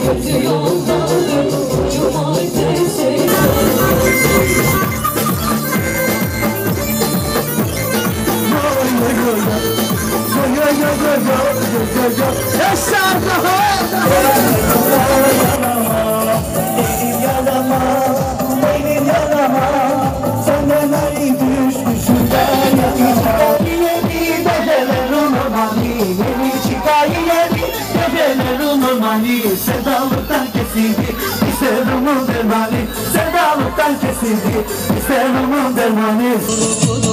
kötü yoldalar cumartesi. Benim yanama senden ay düşmüşüm ben yanıma. Yeni bedeler normali, yeni şikayeli bedeler normali. Sevdalıktan kesildi bir serumun dermani, sevdalıktan kesildi bir serumun dermani.